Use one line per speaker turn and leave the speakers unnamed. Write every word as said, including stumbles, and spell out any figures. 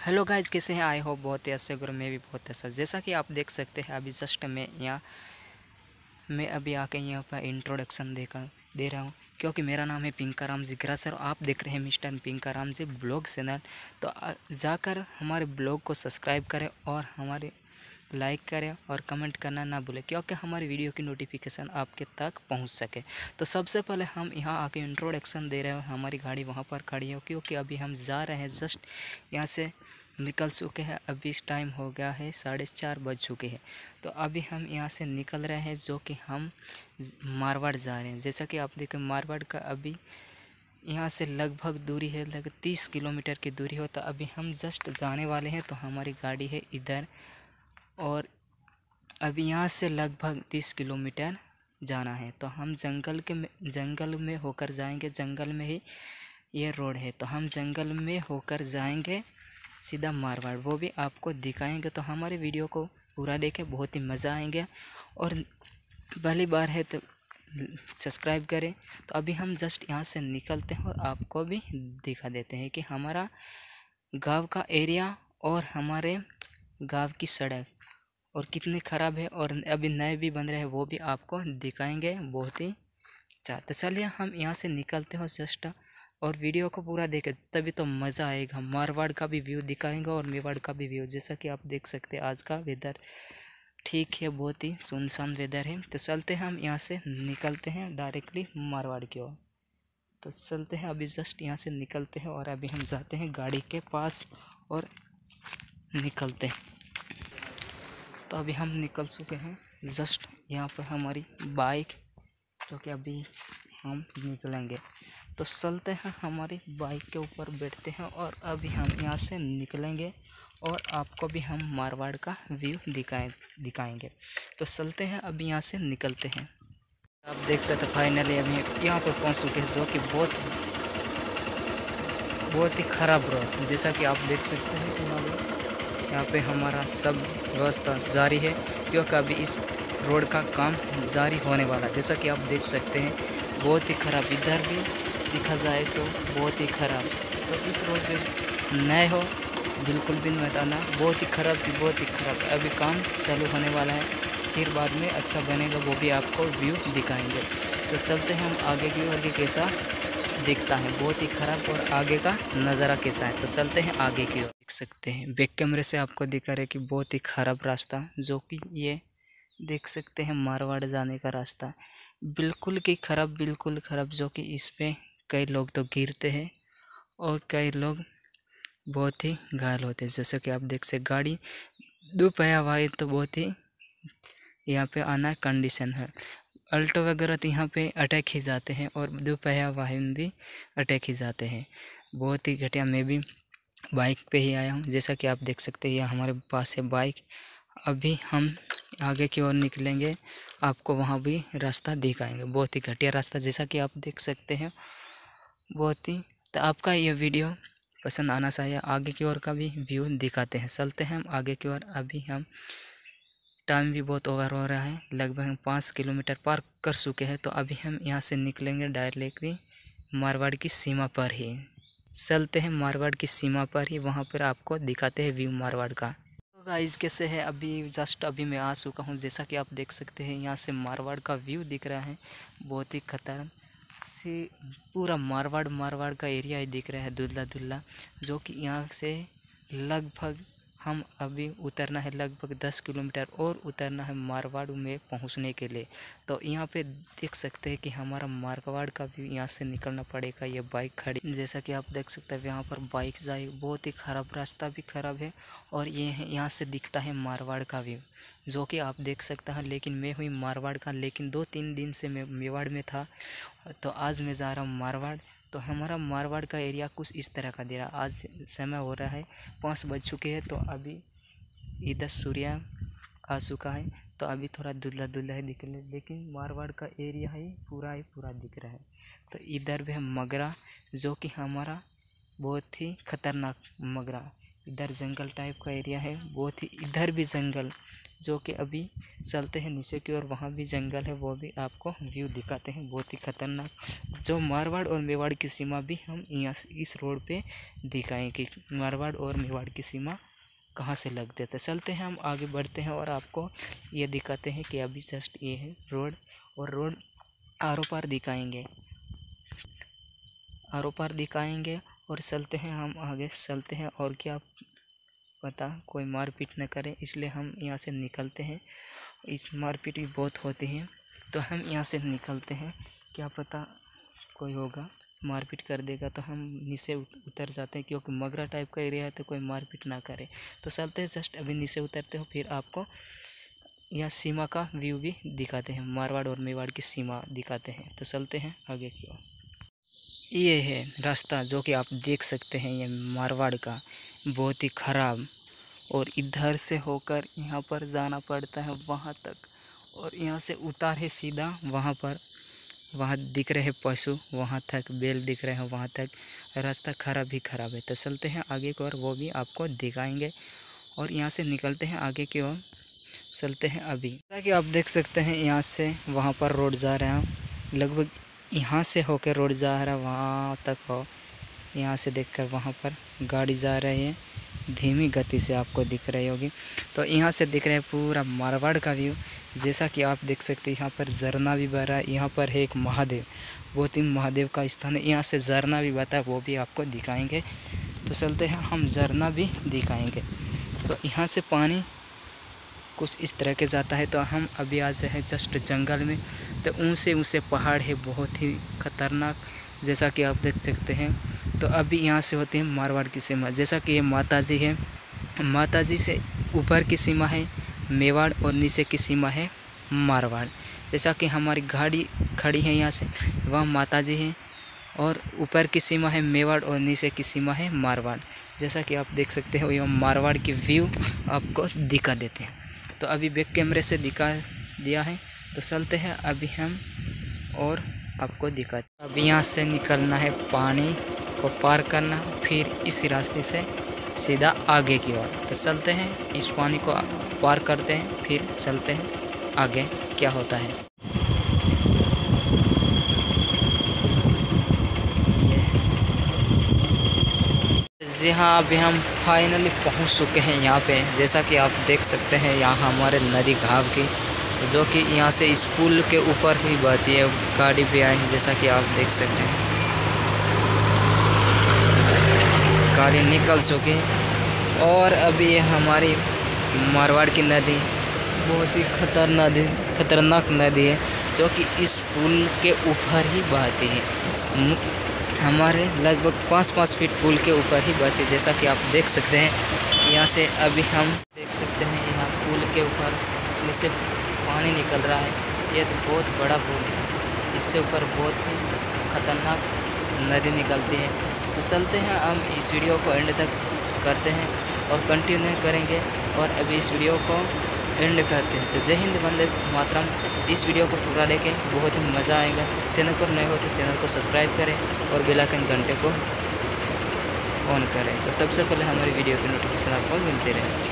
Hello guys, कैसे हैं? I hope बहुत ही अच्छे। गुरु मैं भी बहुत अच्छा। जैसा कि आप देख सकते हैं अभी जस्ट मैं यहाँ मैं अभी आके यहाँ पर इंट्रोडक्शन देकर दे रहा हूँ, क्योंकि मेरा नाम है पिंकाराम जिगरा सर और आप देख रहे हैं mister Pinkaram ji blog channel. तो जाकर हमारे ब्लॉग को सब्सक्राइब करें और हमारे लाइक करें और कमेंट करना ना भूलें, क्योंकि हमारी वीडियो की नोटिफिकेशन आपके तक पहुंच सके। तो सबसे पहले हम यहाँ आके इंट्रोडक्शन दे रहे हैं। हमारी गाड़ी वहाँ पर खड़ी है, क्योंकि अभी हम जा रहे हैं, जस्ट यहाँ से निकल चुके हैं। अभी इस टाइम हो गया है साढ़े चार बज चुके हैं। तो अभी हम यहाँ से निकल रहे हैं, जो कि हम मारवाड़ जा रहे हैं। जैसा कि आप देखें मारवाड़ का अभी यहाँ से लगभग दूरी है, लगभग तीस किलोमीटर की दूरी हो। तो अभी हम जस्ट जाने वाले हैं। तो हमारी गाड़ी है इधर और अभी यहाँ से लगभग तीस किलोमीटर जाना है। तो हम जंगल के जंगल में होकर जाएंगे। जंगल में ही ये रोड है, तो हम जंगल में होकर जाएंगे सीधा मारवाड़, वो भी आपको दिखाएंगे। तो हमारे वीडियो को पूरा देखें, बहुत ही मज़ा आएंगे। और पहली बार है तो सब्सक्राइब करें। तो अभी हम जस्ट यहाँ से निकलते हैं और आपको भी दिखा देते हैं कि हमारा गांव का एरिया और हमारे गांव की सड़क और कितनी ख़राब है, और अभी नए भी बन रहे हैं, वो भी आपको दिखाएंगे बहुत ही अच्छा। तो चलिए हम यहाँ से निकलते हो जस्ट, और वीडियो को पूरा देखें, तभी तो मज़ा आएगा। मारवाड़ का भी व्यू दिखाएंगे और मेवाड़ का भी व्यू। जैसा कि आप देख सकते हैं आज का वेदर ठीक है, बहुत ही सुनसान वेदर है। तो चलते हैं हम यहाँ से निकलते हैं डायरेक्टली मारवाड़ की ओर। तो चलते हैं, अभी जस्ट यहाँ से निकलते हैं और अभी हम जाते हैं गाड़ी के पास और निकलते हैं। तो अभी हम निकल चुके हैं, जस्ट यहाँ पर हमारी बाइक, जो कि अभी हम निकलेंगे। तो चलते हैं, हमारी बाइक के ऊपर बैठते हैं और अभी हम यहाँ से निकलेंगे और आपको भी हम मारवाड़ का व्यू दिखाएं दिखाएंगे। तो चलते हैं, अभी यहाँ से निकलते हैं। आप देख सकते हैं फाइनली अभी यहाँ पर पहुँच चुके हैं, जो कि बहुत बहुत ही ख़राब रोड। जैसा कि आप देख सकते हैं यहाँ पे हमारा सब व्यवस्था जारी है, क्योंकि अभी इस रोड का काम जारी होने वाला। जैसा कि आप देख सकते हैं बहुत ही ख़राब, इधर भी दिखा जाए तो बहुत ही ख़राब। तो इस रोड पे नए हो बिल्कुल भी मत आना, बहुत ही ख़राब थी, बहुत ही ख़राब। अभी काम चालू होने वाला है, फिर बाद में अच्छा बनेगा, वो भी आपको व्यू दिखाएंगे। तो चलते हैं हम आगे की ओर, कैसा दिखता है, बहुत ही ख़राब, और आगे का नज़ारा कैसा है। तो चलते हैं आगे की ओर। देख सकते हैं बैक कैमरे से आपको दिखा रहे कि बहुत ही ख़राब रास्ता, जो कि ये देख सकते हैं मारवाड़ जाने का रास्ता बिल्कुल की ख़राब, बिल्कुल ख़राब। जो कि इस पे कई लोग तो गिरते हैं और कई लोग बहुत ही घायल होते हैं। जैसे कि आप देख सकते गाड़ी दोपहिया वाहन तो बहुत ही यहाँ पे आना कंडीशन है। अल्टो वगैरह तो यहाँ पे अटैक ही जाते हैं और दोपहिया वाहन भी अटैक ही जाते हैं, बहुत ही घटिया। मैं भी बाइक पे ही आया हूँ। जैसा कि आप देख सकते हैं हमारे पास है बाइक। अभी हम आगे की ओर निकलेंगे, आपको वहाँ भी रास्ता दिखाएंगे, बहुत ही घटिया रास्ता, जैसा कि आप देख सकते हैं बहुत ही। तो आपका ये वीडियो पसंद आना चाहिए, आगे की ओर का भी व्यू दिखाते हैं। चलते हैं हम आगे की ओर। अभी हम टाइम भी बहुत ओवर हो रहा है, लगभग हम पाँच किलोमीटर पार कर चुके हैं। तो अभी हम यहाँ से निकलेंगे डायरेक्टली मारवाड़ की सीमा पर ही। चलते हैं मारवाड़ की सीमा पर ही, वहाँ पर आपको दिखाते हैं व्यू मारवाड़ का। तो गाइस कैसे है, अभी जस्ट अभी मैं आ चुका हूँ। जैसा कि आप देख सकते हैं यहाँ से मारवाड़ का व्यू दिख रहा है, बहुत ही खतरनाक से पूरा मारवाड़ मारवाड़ का एरिया ही दिख रहा है, धुंधला धुंधला। जो कि यहाँ से लगभग हम अभी उतरना है, लगभग दस किलोमीटर और उतरना है मारवाड़ में पहुंचने के लिए। तो यहाँ पे देख सकते हैं कि हमारा मारवाड़ का व्यू यहाँ से निकलना पड़ेगा। ये बाइक खड़ी, जैसा कि आप देख सकते हैं यहाँ पर बाइक जाए, बहुत ही ख़राब, रास्ता भी ख़राब है। और ये है यहाँ से दिखता है मारवाड़ का व्यू, जो कि आप देख सकते हैं। लेकिन मैं हुई मारवाड़ का, लेकिन दो तीन दिन से मैं मेवाड़ में था, तो आज मैं जा रहा हूँ मारवाड़। तो हमारा मारवाड़ का एरिया कुछ इस तरह का दे रहा। आज समय हो रहा है पाँच बज चुके हैं, तो अभी इधर सूर्य आ चुका है, तो अभी थोड़ा धुंधला धुंधला है दिख रहा है, लेकिन मारवाड़ का एरिया ही पूरा ही पूरा दिख रहा है। तो इधर भी है मगरा, जो कि हमारा बहुत ही खतरनाक मगरा। इधर जंगल टाइप का एरिया है, बहुत ही इधर भी जंगल, जो कि अभी चलते हैं नीचे की ओर, वहाँ भी जंगल है, वो भी आपको व्यू दिखाते हैं, बहुत ही खतरनाक। जो मारवाड़ और मेवाड़ की सीमा भी हम यहाँ से इस रोड पे दिखाएंगे, मारवाड़ और मेवाड़ की सीमा कहाँ से लगते थे। चलते हैं, हम आगे बढ़ते हैं और आपको ये दिखाते हैं कि अभी जस्ट ये है रोड, और रोड आरों पार दिखाएंगे, आरों पार दिखाएंगे और चलते हैं, हम आगे चलते हैं। और क्या पता कोई मारपीट न करे, इसलिए हम यहाँ से निकलते हैं। इस मारपीट भी बहुत होती है, तो हम यहाँ से निकलते हैं। क्या पता कोई होगा मारपीट कर देगा, तो हम नीचे उतर जाते हैं, क्योंकि मगरा टाइप का एरिया है, तो कोई मारपीट ना करे। तो चलते हैं, जस्ट अभी नीचे उतरते हो, फिर आपको यहाँ सीमा का व्यू भी दिखाते हैं, मारवाड़ और मेवाड़ की सीमा दिखाते हैं। तो चलते हैं आगे की ओर। ये है रास्ता जो कि आप देख सकते हैं, ये मारवाड़ का बहुत ही ख़राब, और इधर से होकर यहाँ पर जाना पड़ता है वहाँ तक, और यहाँ से उतार है सीधा वहाँ पर, वहाँ दिख रहे पशु, वहाँ तक बैल दिख रहे हैं, वहाँ तक रास्ता ख़राब ही ख़राब है। तो चलते हैं आगे की ओर, वो भी आपको दिखाएंगे। और यहाँ से निकलते हैं आगे की ओर, चलते हैं अभी। जैसा कि आप देख सकते हैं, यहाँ से वहाँ पर रोड जा रहा है, लगभग यहाँ से होकर रोड जा रहा है वहाँ तक हो। यहाँ से देखकर वहाँ पर गाड़ी जा रही है, धीमी गति से आपको दिख रही होगी। तो यहाँ से दिख रहा है पूरा मारवाड़ का व्यू। जैसा कि आप देख सकते हैं, यहाँ पर झरना भी बह रहा है, यहाँ पर है एक महादेव, बहुत ही महादेव का स्थान है। यहाँ से झरना भी बहता है, वो भी आपको दिखाएंगे। तो चलते हैं, हम झरना भी दिखाएंगे। तो यहाँ से पानी कुछ इस तरह के जाता है। तो हम अभी आज है जस्ट जंगल में, तो ऊंचे ऊंचे पहाड़ है, बहुत ही खतरनाक, जैसा कि आप देख सकते हैं। तो अभी यहाँ से होती है मारवाड़ की सीमा, जैसा कि ये माताजी है, माताजी से ऊपर की सीमा है मेवाड़ और नीचे की सीमा है मारवाड़। जैसा कि हमारी गाड़ी खड़ी है यहाँ से, वह माताजी है, और ऊपर की सीमा है मेवाड़ और नीचे की सीमा है मारवाड़। जैसा कि आप देख सकते हो, यह मारवाड़ की व्यू आपको दिखा देते हैं। तो अभी बैक कैमरे से दिखा दिया है, तो चलते हैं अभी हम और आपको दिखाते। अभी यहाँ से निकलना है, पानी को पार करना, फिर इसी रास्ते से सीधा आगे की ओर। तो चलते हैं, इस पानी को पार करते हैं, फिर चलते हैं आगे क्या होता है। जी हाँ, अभी हम फाइनली पहुंच चुके हैं यहाँ पे। जैसा कि आप देख सकते हैं, यहाँ हमारे नदी घाव की, जो कि यहाँ से इस पुल के ऊपर ही बहती है, गाड़ी भी आई है, जैसा कि आप देख सकते हैं, गाड़ी निकल चुकी। और अभी ये हमारी मारवाड़ की नदी बहुत ही खतरनाक नदी खतरनाक नदी है, जो कि इस पुल के ऊपर ही बहती है। हमारे लगभग पाँच पाँच फीट पुल के ऊपर ही बहती है, जैसा कि आप देख सकते हैं। यहाँ से अभी हम देख सकते हैं, यहाँ पुल के ऊपर नीचे पानी निकल रहा है। ये तो बहुत बड़ा पुल है, इससे ऊपर बहुत ही खतरनाक नदी निकलती है। तो चलते हैं, हम इस वीडियो को एंड तक करते हैं और कंटिन्यू करेंगे, और अभी इस वीडियो को एंड करते हैं। तो जय हिंद, वंदे मातरम। इस वीडियो को पूरा देखें, बहुत ही मज़ा आएगा। चैनल पर नए हो तो चैनल को सब्सक्राइब करें और बेल आइकन घंटे को ऑन करें, तो सबसे पहले हमारी वीडियो की नोटिफिकेशन आपको मिलती रहे।